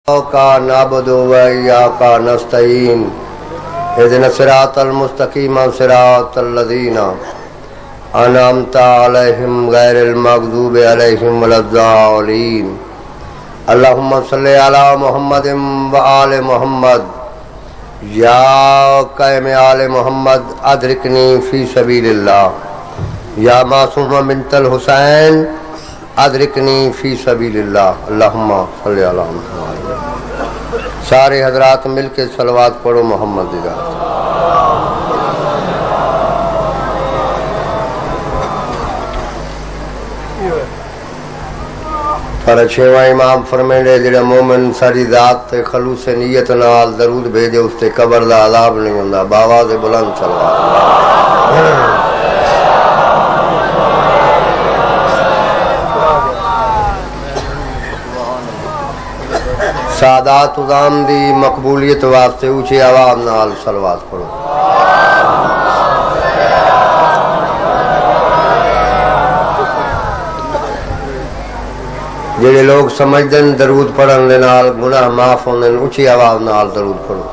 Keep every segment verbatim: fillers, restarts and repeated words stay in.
کا نعبد و ایاک نستعین اهدنا الصراط المستقیم صراط الذین انعمت علیہم غیر المغضوب علیہم ولا الضالین اللہم صلی علی محمد و آل محمد یا قائم آل محمد ادرکنی فی سبیل اللہ یا معصوم بنت الحسین ادرکنی فی سبیل اللہ اللہم صلی علی محمد۔ سارے حضرات مل کے صلوات پڑھو محمد دی ذات۔ پر چھواں امام فرمیندے جڑا مومن ساری ذات تے خلوص نیت نال درود بھیجے اس تے قبر دا عذاب نہیں ہوندا۔ باواز بلند صلوات۔ سادات عظام دی مقبولیت واسطے اونچی آواز نال صلوات پڑھو۔ جڑے لوگ سمجھدن درود پڑھن دے نال گناہ معاف ہوندن اونچی آواز نال درود پڑھو۔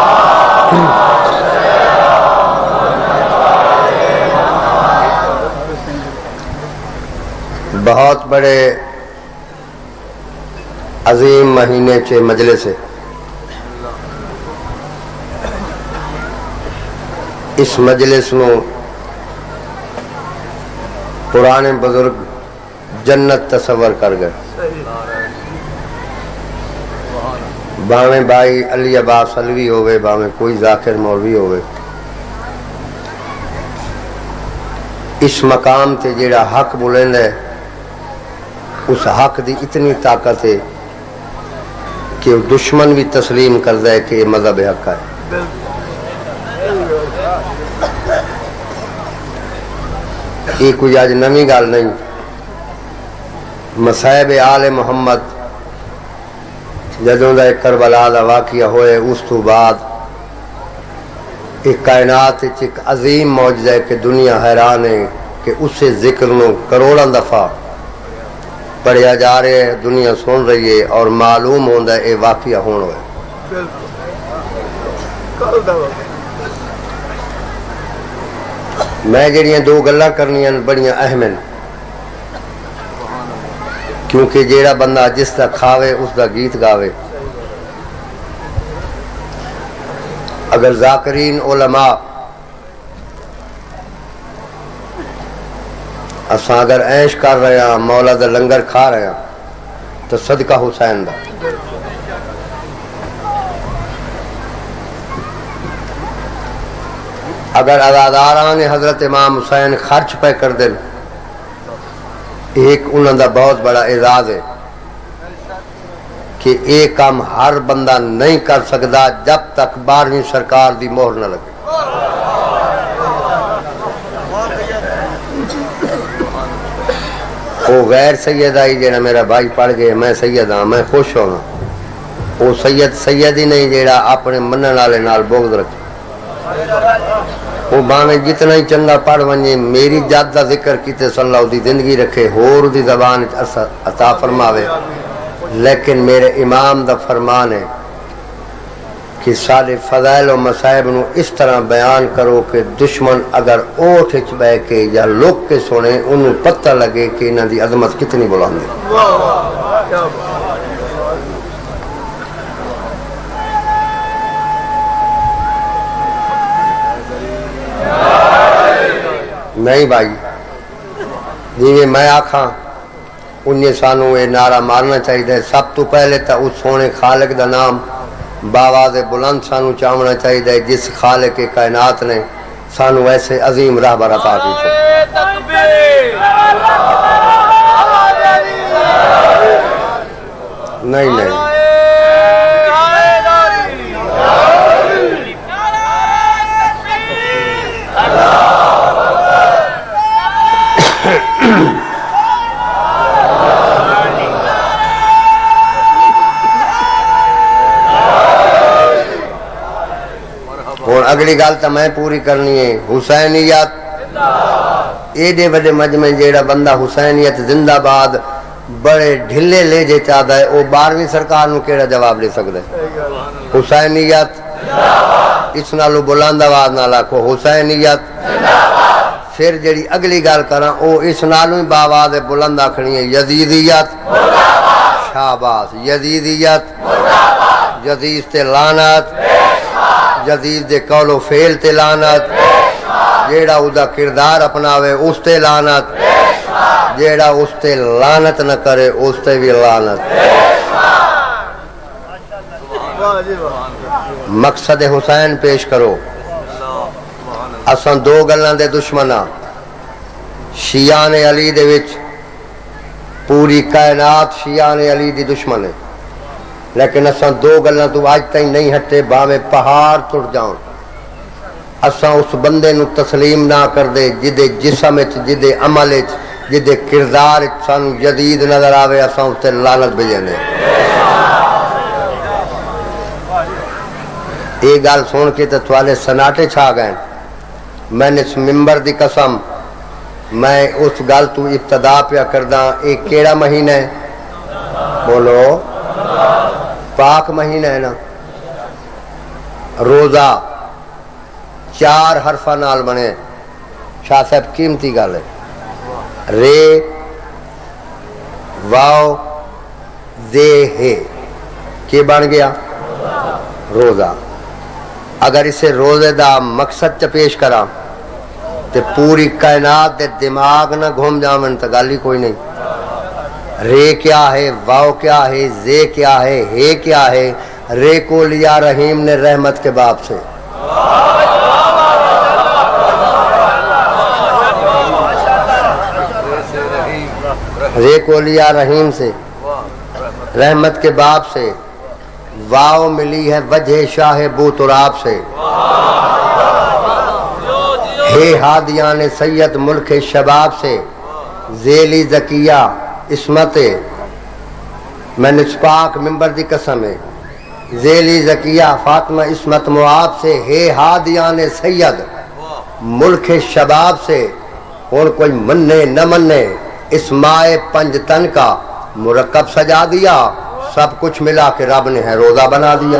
بہت بڑے عظیم مہینے چے مجلس ہے۔ اس مجلس نو پرانے بزرگ جنت تصور کر گئے۔ باویں بھائی علی عباس علوی ہوئے، باویں کوئی ذاکر مولوی ہوئے، اس مقام تے جیڑا حق بلند ہے اس حق دی اتنی طاقت ہے کہ دشمن بھی تسلیم کر دے کہ یہ مذہب حق ہے۔ یہ کوئی آج نمی گال نہیں۔ مصائب آل محمد جدوں دا ایک کربلا دا واقعہ ہوئے اس تو بعد ایک کائنات ایک عظیم معجزہ ہے کہ دنیا حیران ہے کہ اس سے ذکر نو کروڑاں دفعہ پڑھیا جا رہے ہیں، دنیا سن رہی ہے اور معلوم ہوندہ ہے اے واقعہ ہونا ہے۔ میں جڑیاں دو گلاں کرنیاں بڑیاں اہم ہیں، کیونکہ جیڑا بندہ جس دا کھاوے اس دا گیت گاوے۔ اگر ذاکرین علماء اساں اگر عیش کر رہے ہیں، مولا دا لنگر کھا رہے ہیں تو صدقہ حسین دا۔ اگر عزاداران حضرت امام حسین خرچ پہ کر دیں، ایک انہوں دا بہت بڑا اعزاز ہے کہ ایک کام ہر بندہ نہیں کر سکتا جب تک بارہویں سرکار دی مہر نہ لگے۔ وہ غیر سید آئی جیڑا میرا بھائی پڑھ گئے، میں سید ہاں، میں خوش ہونا۔ وہ سید سید ہی نہیں جیڑا اپنے منن والے نال بغض رکھے۔ وہ باویں جتنا ہی چنگا پڑھ ونجے، میری جد دا ذکر کیتے صلی اللہ دی زندگی رکھے، ہور دی زبان عطا فرماوے، لیکن میرے امام دا فرمان ہے کہ سارے فضائل و مصائب نو اس طرح بیان کرو کہ دشمن اگر اوٹھ اچ بے کے یا لوگ کے سنے انہوں پتہ لگے کہ انہاں دی عظمت کتنی بلند ہے۔ نہیں بھائی جی میں آکھاں انہیں سانوں یہ نعرہ مارنا چاہیے، سب تو پہلے تا اس سونے خالق دا نام باواز بلند سانو چاہنا چاہیے جس خالق کائنات نے سانو ایسے عظیم رہبر عطا کی۔ نہیں نہیں اور اگلی گل تو میں پوری کرنی ہے۔ حسینیت ایڈے بڑے مجمع جیڑا بندہ حسینیت زندہ باد بڑے ڈھلے لے جے چاہتا ہے وہ بارہویں سرکار نو کیڑا جواب لے سکتا ہے؟ حسینیت اس نالو بلند آواز نال آکھو حسینیت۔ پھر جڑی اگلی گل کراں او اس نالو ہی باواز بلند آکھنی ہے یزیدیت۔ شاباش، یزیدیت، یزید تے لعنت، یزید دے قول و فعل تے لعنت، جیڑا او دا کردار اپناوے اس تے لعنت، جیڑا اس تے لعنت نہ کرے اس تے بھی لعنت۔ مقصد حسین پیش کرو۔ اساں دو گلاں دے دشمناں، شیعان علی دے وچ پوری کائنات شیعان علی دی دشمن ہے، لیکن اساں دو گلاں تو آج تک نہیں ہٹے باویں پہاڑ ٹوٹ جاؤں۔ اساں اس بندے نو تسلیم نہ کر دے جدے جسم وچ، جدے عمل وچ، جدے کردار وچ سانو جدید نظر آوے، اساں اس تے لعنت بھیجنے۔ یہ گل سن کے تے تھوڑے سناٹے چھا گئے۔ میں نے اس ممبر دی قسم میں اس گل تو ابتدا پیا کرداں۔ یہ کیڑا مہینہ ہے؟ بولو، پاک مہینہ ہے نا۔ روزہ چار حرفاں نال بنے، شاہ صاحب قیمتی گل ہے۔ رے واو دے ہے کہ بن گیا روزہ۔ اگر اسے روزے دا مقصد چ پیش کرا تے پوری کائنات دے دماغ نہ گھوم جاون تے گل ہی کوئی نہیں۔ رے کیا ہے، واو کیا ہے، زے کیا ہے، ہے کیا ہے؟ رے کو لیا رحیم نے رحمت کے باب سے، رے کو لیا رحیم سے، رحمت کے باب سے۔ واو ملی ہے وجہ شاہ بو تراب سے، ہے ہادیان سید ملک شباب سے، ذیلی زکیہ عصمت، میں نے پاک ممبر دی قسم ہے، ذیلی زکیہ فاطمہ عصمت معاب سے، ہے ہادیان سید ملک شباب سے۔ اور کوئی مننے نہ مننے اس مائے پنج تن کا مرکب سجا دیا، سب کچھ ملا کے رب نے ہے روزہ بنا دیا۔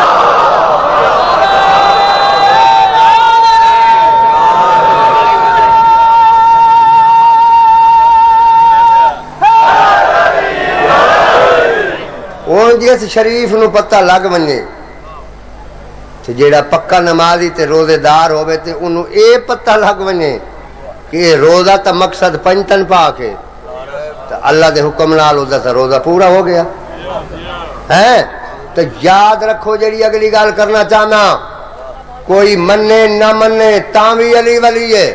اور جس شریف نو پتہ لگ ونے تے جیڑا پکا نمازی تے روزے دار ہوئے تے انہوں اے پتہ لگ ونے کہ روزہ تا مقصد پنجتن پاک ہے، تو اللہ دے حکم نال دا روزہ پورا ہو گیا ہے۔ تو یاد رکھو جڑی اگلی گل کرنا چاہنا، کوئی مننے نہ مننے تاں بھی علی ولی ہے۔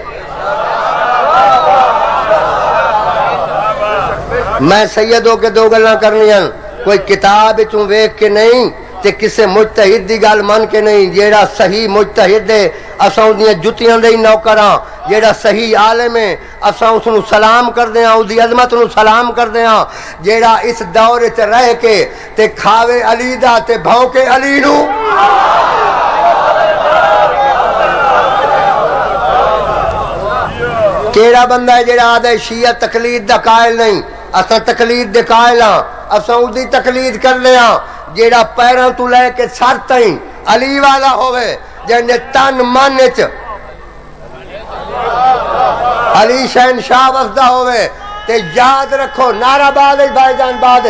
میں سیدوں کے دو گلاں کرنی ہیں، کوئی کتاب چوں ویکھ کے نہیں تے کسے مجتہد دی گل من کے نہیں۔ جیڑا صحیح مجتہد ہے اساں اودیاں جتیاں دے نوکراں، جیڑا صحیح عالم ہے اساں اس نو سلام کردے ہاں، اودی عظمت نو سلام کردے ہاں۔ جیڑا اس دور وچ رہ کے تے کھاوے علی دا تے بھونکے علی نو، کیڑا بندہ ہے جیڑا آدھے شیعہ تقلید دا قائل نہیں؟ اساں تقلید دے قائل ہاں، اساں اودی تقلید کرنے ہاں جیڑا پیراں تو لے کے سر تائیں علی والا ہوئے، جن تن من وچ علی شہنشاہ وسدا ہوئے۔ تے یاد رکھو نعرہ بعد بھائی جان بعد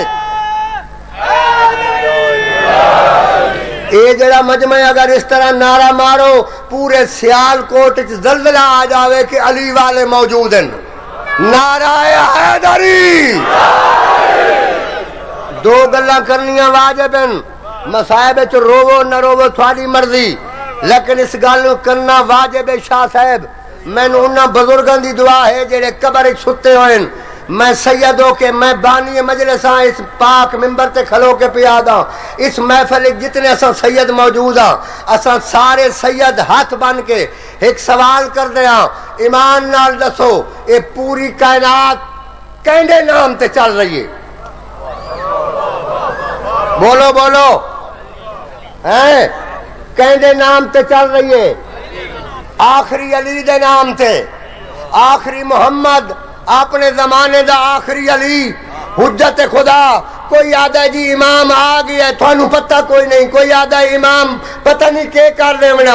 اے جڑا مجمع اگر اس طرح نعرہ مارو پورے سیال کوٹ وچ زلزلہ آ جاوے کہ علی والے موجود ہیں۔ نعرہ حیدری۔ دو گلاں کرنیاں واجب ہیں، مصائب وچ روو نہ روو تھوڑی مرضی، لیکن اس گل کرنا واجب ہے۔ شاہ صاحب مینوں انہاں بزرگاں دی دعا ہے جڑے قبر وچ ستے ہوئے، میں سیدوں کے میں بانی مجلس ہاں، اس پاک ممبر تے کھلو کے پیادا اس محفل جتنے اساں سید موجود ہاں، اساں سارے سید ہاتھ بن کے ایک سوال کر دیا، ایمان نال دسو اے پوری کائنات کہندے نام تے چل رہی ہے؟ بولو بولو، ہیں کہندے نام تے چل رہی ہے؟ آخری علی دے نام تے، آخری محمد اپنے زمانے دا آخری علی حجت خدا. کوئی آدھا ہے جی امام آ گیا ہے، تھانوں پتہ کوئی نہیں. کوئی آدھا ہے امام پتہ نہیں کیا کر رہے ہیں.